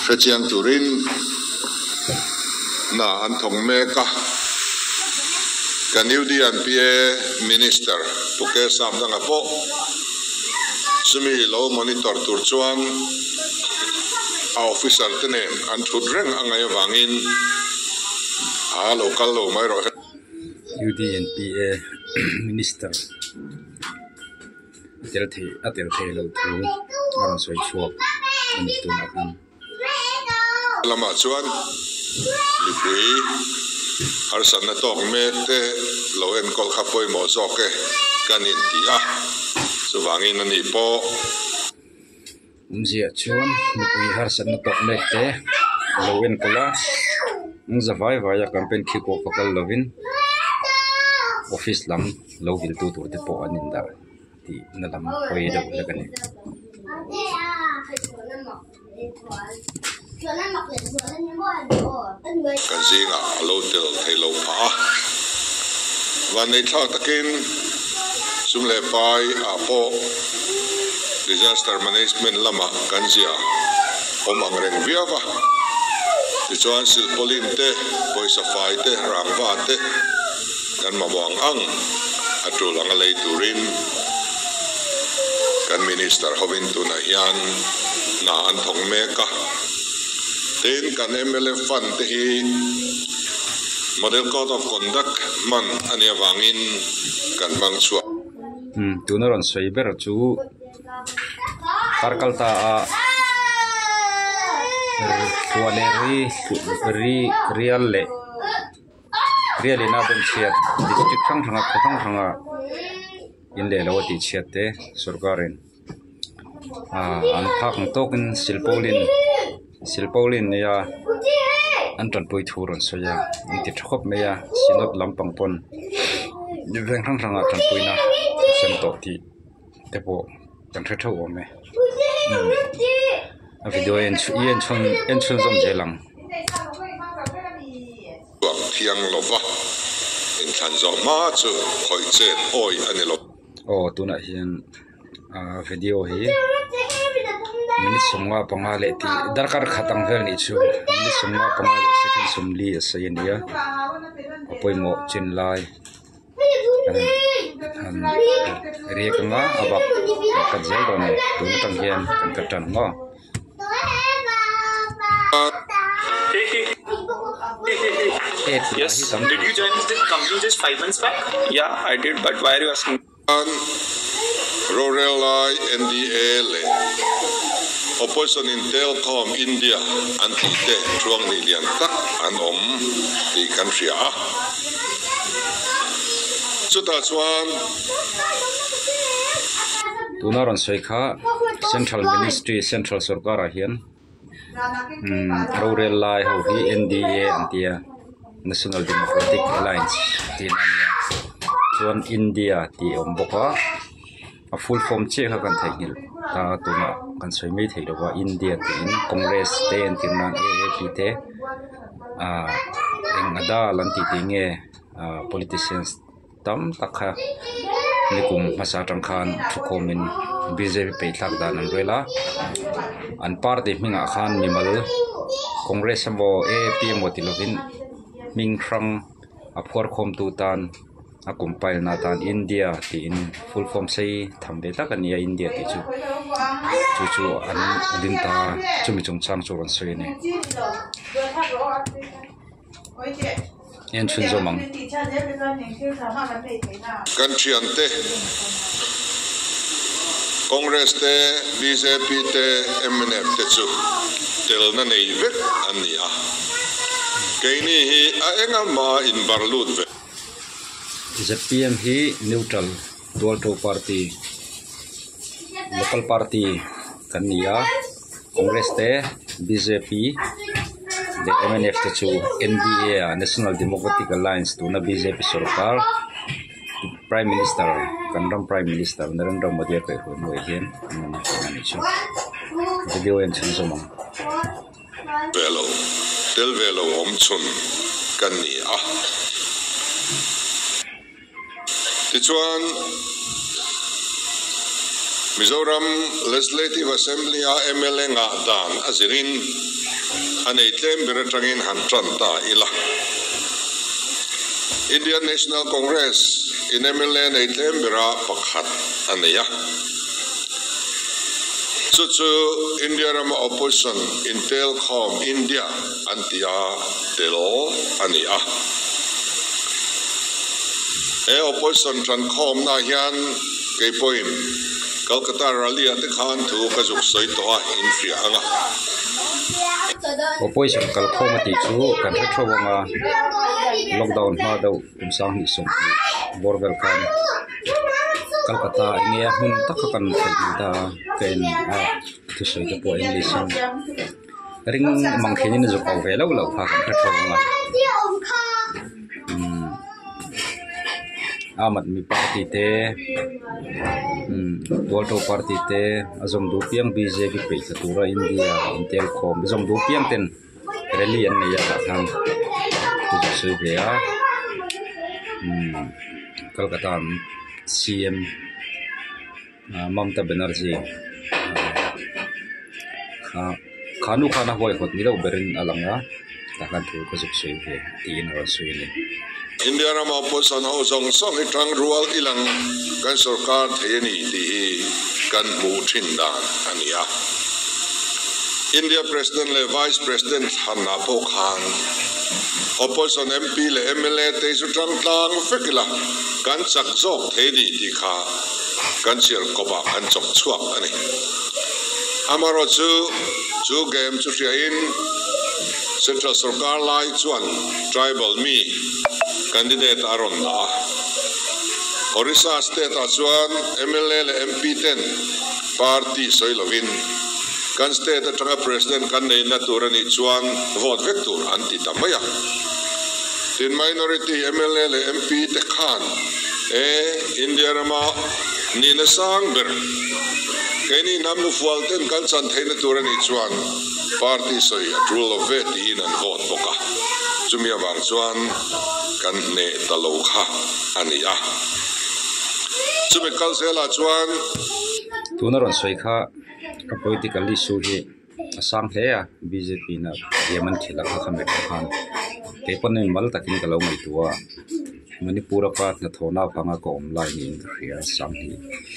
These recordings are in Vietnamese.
Fetiang turin na antong meka kaniw di PA minister tuke sam nga po sumilo monitor turchuan a officer tenen an thudreng angay wangin a local lo mai ro UDNPA minister atel the lo thu aron soi chuak ani tu na kan lama chuan lipui harsan na tok me te lo en kol khapoi mo zoke kanin tia suwangin ani po umzia chuan lipui harsan na tok me te lo en kola zawai vaya campaign Kickoff kal lovin office lam lo vil tu tur te po anin da ti na lam koi da la kan kazinga lo tel thelo pa wan nei thla takin sumle pai apo disaster management lama kanjia omang reng viava chuan sil polin te poisa fai te rangwa te kan mawang ang atulang lei turin kan minister hobin tu na hian na anthong meka ten kan MLA fan te hi model code of conduct man ania wangin kan bang chua tunaron soiber chu karkalta a real ina ben chiat district thanga in le lawati chiat te sarkarin an phak tokin silpolin ya antan poi thuron soya inti thop meya sinot lampang pon niveng thanga tan poina sem to ti tepo tan tho ome a video en chun zom jelang wang thiang lova in than zo ma chu khoi chen oi ani lo tuna hian video hi minit somwa pangale ti darkar khatang vel ni chu minit somwa pangale second somli asayania apoimo chinlai han riekanga abak kajel don tun tanghian kan katan ngo Yes. Did you join this company just 5 months back? Yeah, I did. But why are you asking? Rural NDA le opposition in Telcom India anti-te chuang nilian tak anom di country so that's one tunaron soikha central ministry central sarkar hian rural lai ho hi NDA antia National Democratic Alliance tinania chuan India ti omboka a full form che kha kan thaihil ta tuna kan soimei theilowa India tin Congress te antinang AAP te engada lanti tinge politicians tam takha nikum masa tangkhan thukomin BJP pe thak dan an rela an party minga khan mimal Congress amo AAP motilovin mingkrang aphor khom tu tan a compile na tan India ti in full form sei thambe ta kania India ti chu an dinta chumi chungchang churon soine en chun zomang country ante Congress te BJP te MNF te chu tel na nei vet ania kaini hi a enga ma in barlut ve ZPM hi neutral dual party local party kania Congress te BJP the MNF te chu NDA National Democratic Alliance tu na BJP sarkar Prime Minister Kandam Prime Minister Narendra Modi ko mo hian ani chu video en chen somang velo om chun kania tichuan Mizoram Legislative Assembly MLA nga dan azirin anei tlem beratangin han tranta ila Indian National Congress in MLA nei tlem bera pakhat aneya chu India rama opposition Intelcom India antia tel ania opposition Transcom na hian ke point Kolkata rally at the khan to kazuk soi to infria anga opposition Kalkhom ti chu kan thawanga lockdown ma do kumsang ni som border kan Kolkata nge hun takakan da ken tu soi to po english ring mangkhenin ju kaw velo lo pha kan thawanga amat mi party te Dolto party te azom du piang BJP pe tura India Intelcom azom du piang ten rally an ya khang tu se be ya Kolkata CM Mamta Banerjee khanu khana hoi hot ni lo berin alanga takan tu ko suk se be tin ro suile India rama opposition ho song song itang rual ilang kan sarkar thayani ti kan mu thindan ania India president le vice president hanna po khan opposition MP le MLA te su tang tang fekila kan sak jok thayani ti kha kan sir ko ba kan chok chuak ani amaro chu game chu in central sarkar lai chuan tribal me candidate aronda Orissa state achuan MLA le MP 10 party soilovin kan state atanga president kan nei naturani chuan vote vector anti tamaya tin minority MLA le MP te khan India rama ni na sang ber keni namnu fualten kan san theina turani chuan party soi rule of vet in and vote boka chumia bang chuan kan ne talo kha ania chumi kalsela chuan tunaron soi kha ka political issue hi asang hle ya BJP na yeman khila kha khamet khan ke panin mal takin kalo mai tuwa manipura pat na thona phanga ko online in ria sang hi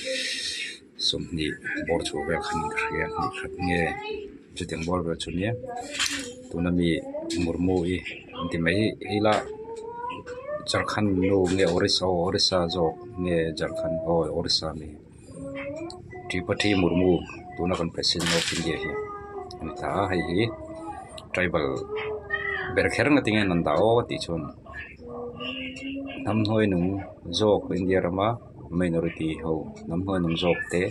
somni bor chu ve khan ria ni khat nge chuteng bor ve chunia tunami murmu i antimai hila Jharkhand no nge Orissa zo nge Jharkhand Orissa ni Tripati Murmu tuna kan president of India hi ta hai hi tribal berkher ngatinge nandao ti chon nam hoi nung jok India rama minority ho nam hoi nung jok te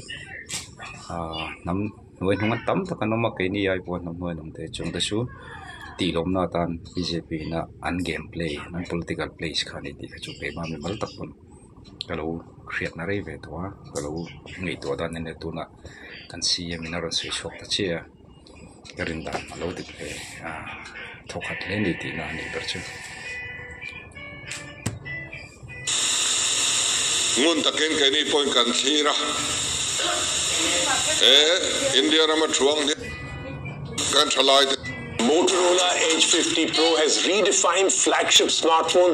nam hoi nung tam ta kanoma ke ni ai po nam hoi nung te chung ta su ti lom na tan BJP na an game play nan political plays khani ti chu pe ma me mal tak pon kalo create na rei ve to kalo ngai to da ne tu na kan CM na ron sei shok ta chia garin da lo ti pe thokhat le ni ti na ni per chu ngun taken ke ni point kan thira India rama thuang ni kan thalai Motorola Edge 50 Pro has redefined flagship smartphones.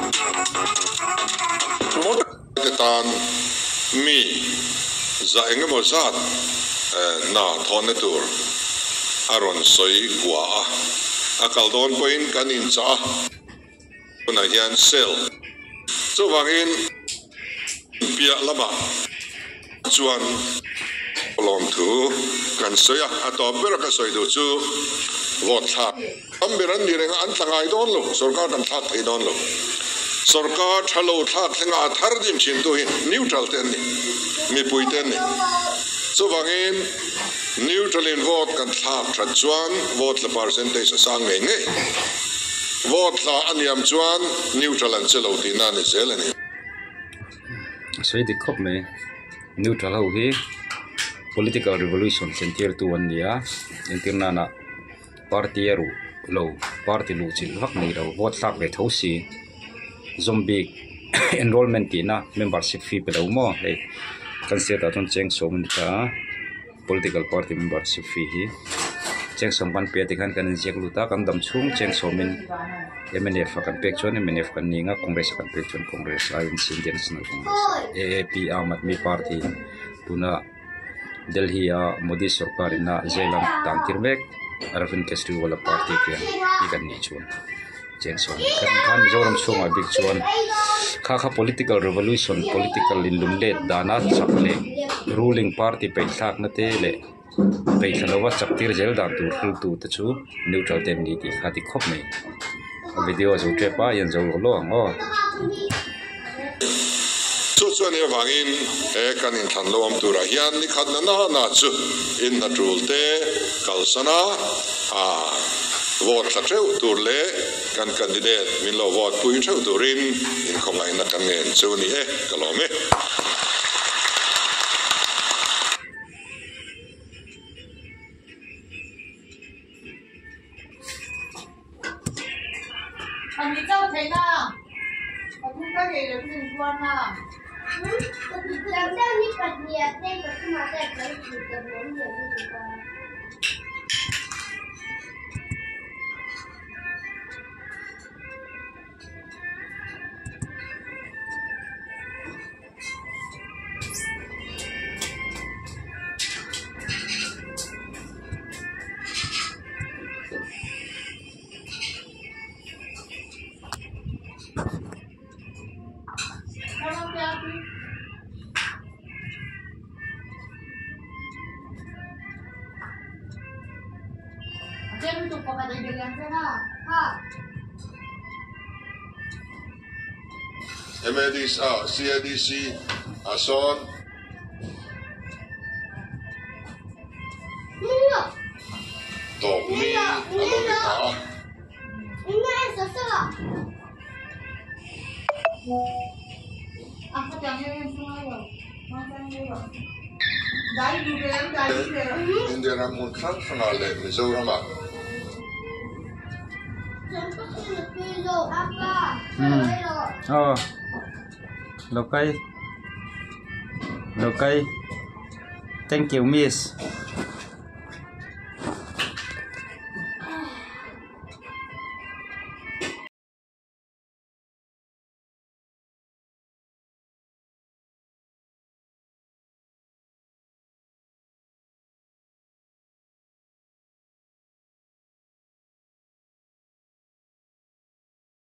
Tan mi za engem ozat na thone tur aron soi kwa akal don point kanin cha na hian sel so wangin pia lama chuan lom thu kan soya atopber ka soi do chu vote tha amberan ni renga an tlangai don lo sarkar kan tha thai don lo sarkar thalo tha thenga thar dim chin to neutral ten ni mi pui ten ni so wangin neutral in vote kan tha chuan vote la percentage sang nge vote la aniam chuan neutral an chelo ti na ni zelani sei dikop me neutral ho hi political revolution center tu one dia interna na party ru lo party lu chil hak nei ro vote lak ve thosi zombie enrollment na membership fee pe lo mo he kan se ta ton cheng so mun ta political party membership fee hi cheng som kan pe tikhan kan jek luta kan dam chung cheng somin MNF kan pek chon MNF kan ninga congress kan pek chon congress alliance indian national congress AAP Aam Aadmi Party tuna Delhi Modi sarkar na zelam tam tirmek Arvind Kejriwal party kan ni chon cheng som kan zoram chunga big chon kha political revolution political lumle dana chakle ruling party pe thak na te le pe thalawa chaktir jel dan tur khul tu ta chu neutral tem ni ti khati khop mai video zo trepa yan zo lo ngo chu chu ne wangin kan in than lo am tura hian ni khat na chu in na rule te kalsana vote theu tur le kan candidate min lo vote pui theu turin in khongai na kan ngen chu ni kalome 你照谁呢？我听到给人跟你说呢。 想让你把你那个芝麻袋可以煮的冷点就行了。 Jangan lupa pada jalan sana. Ha. CIDC Ason Tommy Alonita Ini sesuatu. Aku jangan yang semua ya. Macam ni ya. Dari juga yang dari juga. Indira Muntran Fanale Mizoram Lokai thank you miss